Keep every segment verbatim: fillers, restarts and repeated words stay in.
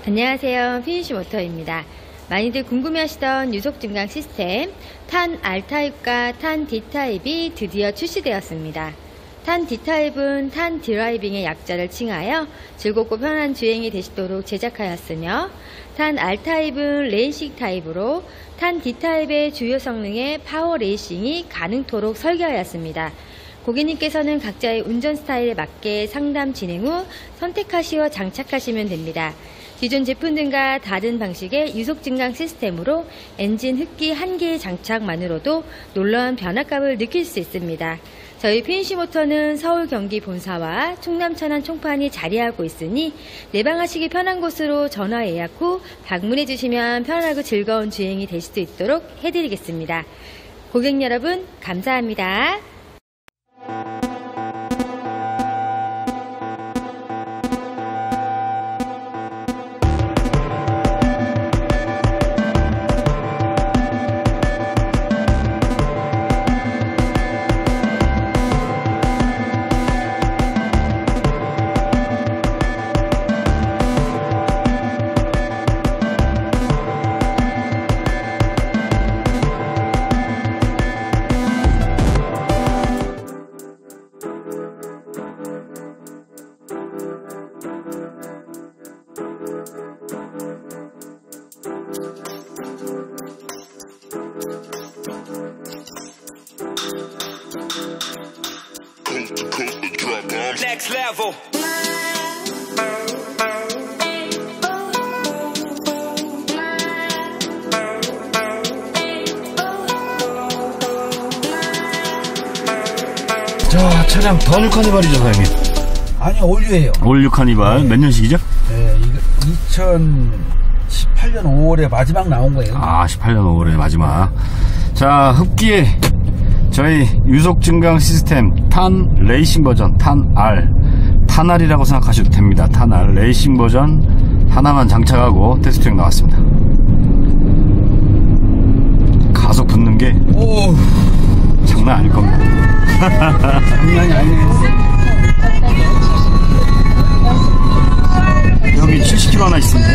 안녕하세요, 피니쉬모터입니다. 많이들 궁금해하시던 유속 증강 시스템 탄 R타입과 탄 D타입이 드디어 출시되었습니다. 탄 D타입은 탄 드라이빙의 약자를 칭하여 즐겁고 편한 주행이 되시도록 제작하였으며, 탄 R타입은 레이싱 타입으로 탄 D타입의 주요 성능의 파워 레이싱이 가능토록 설계하였습니다. 고객님께서는 각자의 운전 스타일에 맞게 상담 진행 후 선택하시어 장착하시면 됩니다. 기존 제품들과 다른 방식의 유속 증강 시스템으로 엔진 흡기 한 개의 장착만으로도 놀라운 변화감을 느낄 수 있습니다. 저희 피니쉬모터는 서울 경기 본사와 충남 천안 총판이 자리하고 있으니 내방하시기 편한 곳으로 전화 예약 후 방문해 주시면 편하고 즐거운 주행이 될 수 있도록 해드리겠습니다. 고객 여러분, 감사합니다. Next level. 자, 차량 더뉴 카니발이죠, 사장님? 아니, 올류예요. 올류 카니발. 네. 몇 년식이죠? 네, 이거 이천십팔 년 오월에 마지막 나온 거예요. 아, 십팔 년 오월에 마지막. 자, 흡기에 저희 유속 증강 시스템 탄 레이싱 버전 탄 R, 탄 R이라고 생각하셔도 됩니다. 탄 R 레이싱 버전 하나만 장착하고 테스트 주행 나왔습니다. 가속 붙는 게 오, 장난 아닐 겁니다. 장난이 아니네요. 여기 칠십 킬로미터 하나 있습니다.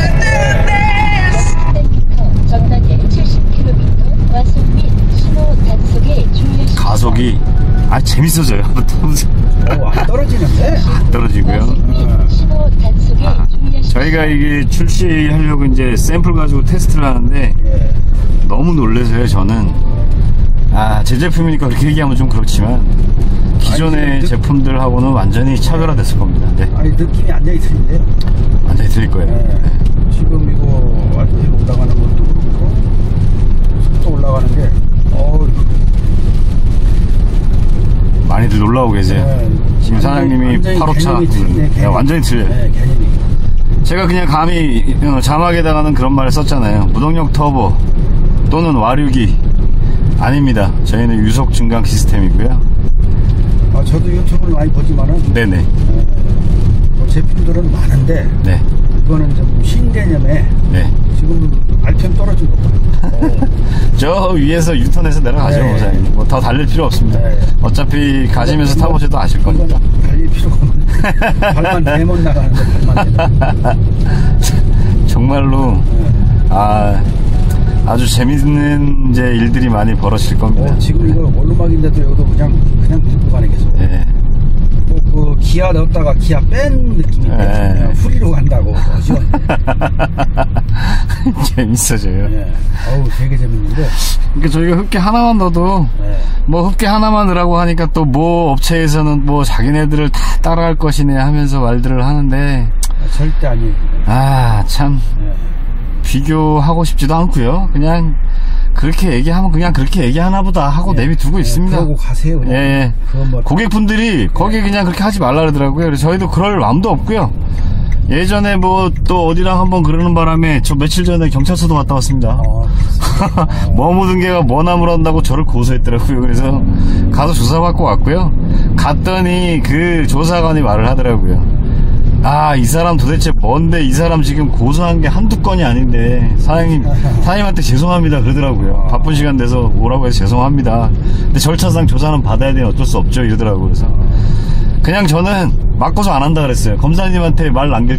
가속이 아 재밌어져요. 오, 안 떨어지는데? 안 떨어지고요. 아, 저희가 이게 출시하려고 이제 샘플 가지고 테스트를 하는데 예. 너무 놀라서요. 저는 아, 제 제품이니까 그렇게 얘기하면 좀 그렇지만 기존의 아니, 느... 제품들하고는 완전히 차별화됐을 겁니다. 네. 아니, 느낌이 완전히 틀린데? 완전히 틀릴 거예요. 네. 네. 지금 이거 완전히 올라가는 것도 그렇고 속도 올라가는 게 어우, 많이들 놀라고 계세요. 네, 지금 사장님이 팔 호차 틀리네, 네, 완전히 틀려요. 네, 개념이. 제가 그냥 감히 자막에다가는 그런 말을 썼잖아요. 무동력 터보 또는 와류기 아닙니다. 저희는 유속 증강 시스템이고요. 아, 저도 유튜브를 많이 보지만은 네네. 어, 뭐 제품들은 많은데 네. 이거는 좀 신개념에 네. 지금 알펜 떨어진 것 같아요. 저 위에서 유턴해서 내려가죠. 네. 뭐 더 달릴 필요 없습니다. 네. 어차피 가시면서 이거, 타보셔도 아실 거니까. 달릴 필요가 없는데 발만 대면 나가는데 발만 대면. 정말로 네. 아 아주 재밌는 이제 일들이 많이 벌어질 겁니다. 어, 지금 이거 원로막인데도 여기도 그냥 그냥 들고 가네 계속. 네. 그, 그 기아 넣었다가 기아 뺀 느낌인데 네. 그냥 후리로 간다고. 재밌어져요. 네. 어우, 되게 재밌는데. 그러니까 저희가 흡기 하나만 넣어도 네. 뭐 흡기 하나만 넣으라고 하니까 또 뭐 업체에서는 뭐 자기네들을 다 따라할 것이네 하면서 말들을 하는데 아, 절대 아니에요. 아, 참. 네. 비교하고 싶지도 않고요. 그냥 그렇게 얘기하면 그냥 그렇게 얘기하나 보다 하고 네. 내비두고 네. 있습니다. 그러고 가세요. 예, 예. 뭐... 고객분들이 거기 네. 그냥 그렇게 하지 말라 그러더라고요. 그래서 저희도 그럴 마음도 없고요. 예전에 뭐 또 어디랑 한번 그러는 바람에 저 며칠 전에 경찰서도 갔다 왔습니다. 어, 뭐 묻은 개가 뭐 나무란다고 저를 고소했더라고요. 그래서 가서 조사받고 왔고요. 갔더니 그 조사관이 말을 하더라고요. 아, 이 사람 도대체 뭔데, 이 사람 지금 고소한 게 한두 건이 아닌데 사장님, 사장님한테 죄송합니다 그러더라고요. 바쁜 시간 내서 오라고 해서 죄송합니다. 근데 절차상 조사는 받아야 되니 어쩔 수 없죠 이러더라고요. 그래서 그냥 저는 맞고서 안 한다 그랬어요. 검사님한테 말 남길 때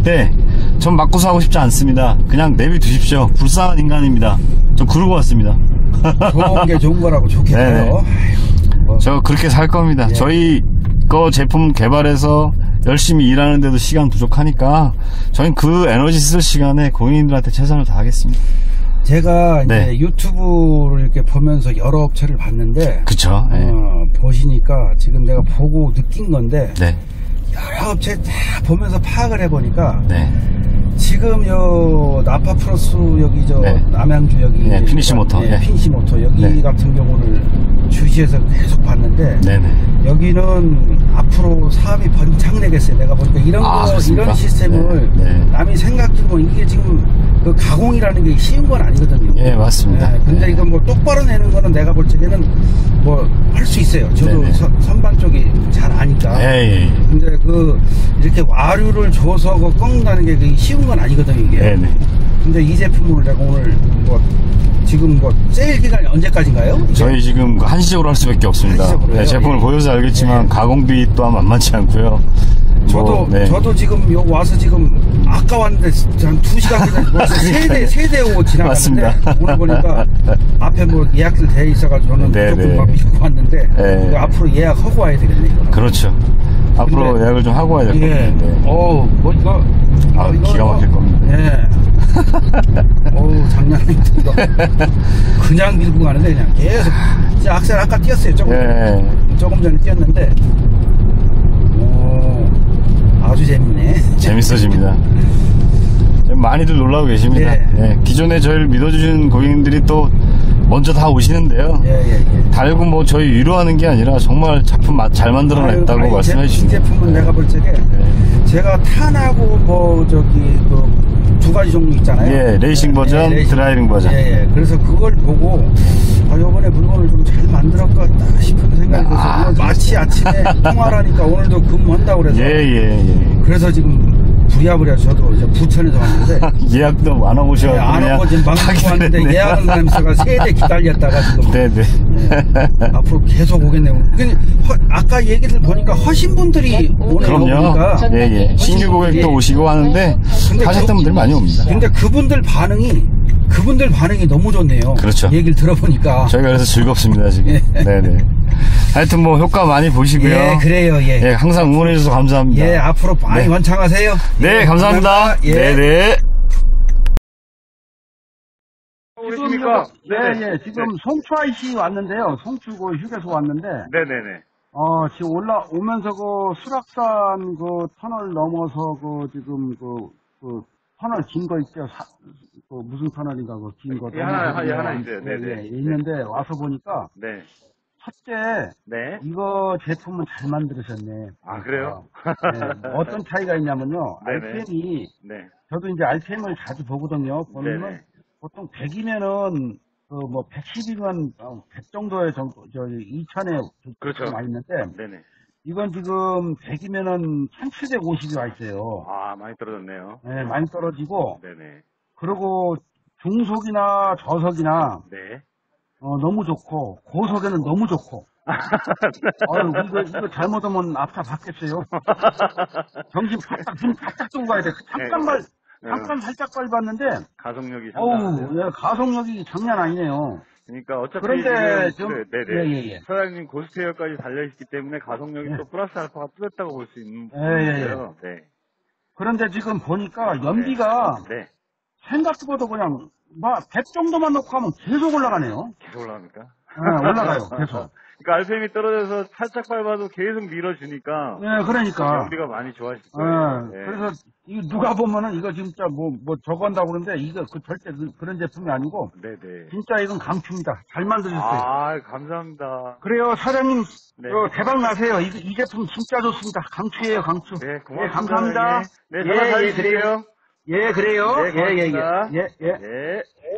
전 맞고서 하고 싶지 않습니다. 그냥 내비 두십시오. 불쌍한 인간입니다. 저 그러고 왔습니다. 좋은 게 좋은 거라고 좋겠네요. 뭐. 저 그렇게 살 겁니다. 예. 저희 거 제품 개발해서 열심히 일하는데도 시간 부족하니까 저희는 그 에너지 쓸 시간에 고객님들한테 최선을 다하겠습니다. 제가 이제 네. 유튜브를 이렇게 보면서 여러 업체를 봤는데, 그쵸. 네. 어, 보시니까 지금 내가 보고 느낀 건데, 네. 여러 업체 다 보면서 파악을 해보니까, 네. 지금 요 나파 플러스 여기 저 네. 남양주 여기 네, 피니시 모터, 네, 네. 피니시 모터 여기 네. 같은 경우를 주시해서 계속 봤는데, 네네. 여기는 앞으로 사업이 번창되겠어요. 내가 보니까 이런 아, 거 그렇습니까? 이런 시스템을 네, 네. 남이 생각해보면 이게 지금 그 가공이라는 게 쉬운 건 아니거든요. 예, 맞습니다. 네, 근데 네. 이건 뭐 똑바로 내는 거는 내가 볼 적에는 뭐 할 수 있어요. 저도 서, 선반 쪽이 잘 아니까. 예, 예, 예. 근데 그 이렇게 와류를 줘서 그 꺾는다는 게 그게 쉬운 건 아니거든요, 이게. 네네. 근데 이 제품을 내가 오늘 뭐 지금 뭐 세일 기간이 언제까지인가요? 저희 지금 한시적으로 할 수밖에 없습니다. 네, 제품을 예. 보여서 알겠지만 예. 가공비 또한 만만치 않고요. 저도 뭐, 네. 저도 지금 여기 와서 지금 아까 왔는데 한 두 시간 기다리고 세대 세대 오고 지나갔는데 맞습니다. 오늘 보니까 앞에 뭐 예약들 돼 있어가지고 저는 네, 무조건 네. 막 믿고 왔는데 네. 그 앞으로 예약하고 와야 되겠네 이거는. 그렇죠. 앞으로 근데- 예약을 좀 하고 와야 될 겁니다. 예. 네. 어우 뭐 이거 아, 어, 이거 기가 막힐 뭐- 겁니다. 예. 어우 장난이 아니고 그냥 밀고 가는데 그냥 계속 진짜 악셀 아까 뛰었어요 조금 예. 조금 전에 뛰었는데 오 아주 재밌네. 재밌어집니다. 많이들 놀라고 계십니다. 예. 예. 기존에 저희를 믿어주신 고객님들이 또 먼저 다 오시는데요. 예예예. 예, 예. 달고 뭐 저희 위로하는 게 아니라 정말 작품 마- 잘 만들어냈다고 아유, 아니, 말씀해 제- 이 주십니다. 제품은 내가 볼 적에 예. 제가 탄하고 뭐 저기 그 두 가지 종류 있잖아요. 예, 레이싱 버전, 드라이빙 버전. 예, 예. 그래서 그걸 보고 아 요번에 물건을 좀 잘 만들었겠다 싶은 생각이 들어서 아, 오늘 마치 아침에 통화를 하니까 오늘도 근무한다고 그래서 예, 예, 예. 그래서 지금 부랴부랴 저도 이제 부천에서 왔는데 예약도 안 하고 오셔서 예, 안 하고 지금 방금 왔는데 예약은 사람이 세대 기다렸다가 지금 네네. 예, 앞으로 계속 오겠네요. 근데 허- 아까 얘기를 보니까 하신 분들이 오늘 그럼요. 오니까 예, 예. 신규 고객도 예. 오시고 하는데 근데 하셨던 그- 분들이 많이 옵니다. 근데 그분들 반응이 그분들 반응이 너무 좋네요. 그렇죠. 얘기를 들어보니까. 저희가 그래서 즐겁습니다, 지금. 예. 네네. 하여튼 뭐 효과 많이 보시고요. 예, 그래요. 예. 예, 항상 응원해주셔서 감사합니다. 예, 앞으로 많이 네. 원창하세요. 네, 예, 감사합니다. 예. 네네. 오십니까? 예, 예. 지금 송추 아이씨 왔는데요. 송추 그 휴게소 왔는데, 네네네. 어, 지금 올라, 오면서 그 수락산 그 터널 넘어서 그 지금 그, 그 터널 긴 거 있죠. 사, 그 무슨 터널인가 그 긴 거. 예, 하나, 예, 하나 예, 있어요. 예, 네네. 예, 있는데 와서 보니까 네. 첫째, 네. 이거 제품은 잘 만들으셨네. 아, 그래요? 네. 어떤 차이가 있냐면요. 네네. 알피엠이, 네. 저도 이제 알피엠을 자주 보거든요. 보면 네네. 보통 백이면은, 그 뭐 백십이면 백 정도의 정도, 저 이천에 그렇죠. 와 있는데, 네네. 이건 지금 백이면은 천칠백오십이 와 있어요. 아, 많이 떨어졌네요. 네, 많이 떨어지고, 네네. 그리고 중속이나 저속이나, 네. 어, 너무 좋고, 고속에는 너무 좋고, 아유, 이거, 이거 잘못하면 앞차 받겠어요. 정신 바짝, 눈 바짝 뜨고 가야 돼. 잠깐 발, 네. 잠깐 살짝 밟았는데, 가속력이 어우, 상당하네요. 예, 가속력이 장난 아니네요. 그러니까 어차피 그런데 지금 좀- 그, 네네. 예, 예, 예. 사장님 고스테이어까지 달려있기 때문에 가속력이 예. 또 플러스 알파가 뚫렸다고 볼 수 있는 예, 예, 예. 부분이에요. 네. 그런데 지금 보니까 연비가 네. 생각보다 그냥, 막, 백 정도만 놓고 하면 계속 올라가네요. 계속 올라갑니까? 예, 올라가요, 계속. 그러니까 알피엠이 떨어져서 살짝 밟아도 계속 밀어주니까 예, 그러니까. 연비가 많이 좋아질 예, 거예요. 네. 그래서, 이거 누가 보면은 이거 진짜 뭐, 뭐 저거 한다고 그러는데, 이거 그 절대 그, 런 제품이 아니고, 네네. 진짜 이건 강추입니다. 잘 만드셨어요. 아, 감사합니다. 그래요, 사장님, 네. 어, 대박 나세요. 이, 이 제품 진짜 좋습니다. 강추예요, 강추. 네, 예, 고맙습니다. 감사합니다. 예, 네, 전화 잘 예, 그래요. 드릴게요. 예, 그래요. 네, 예, 예, 예. 고맙습니다. 예, 예. 네.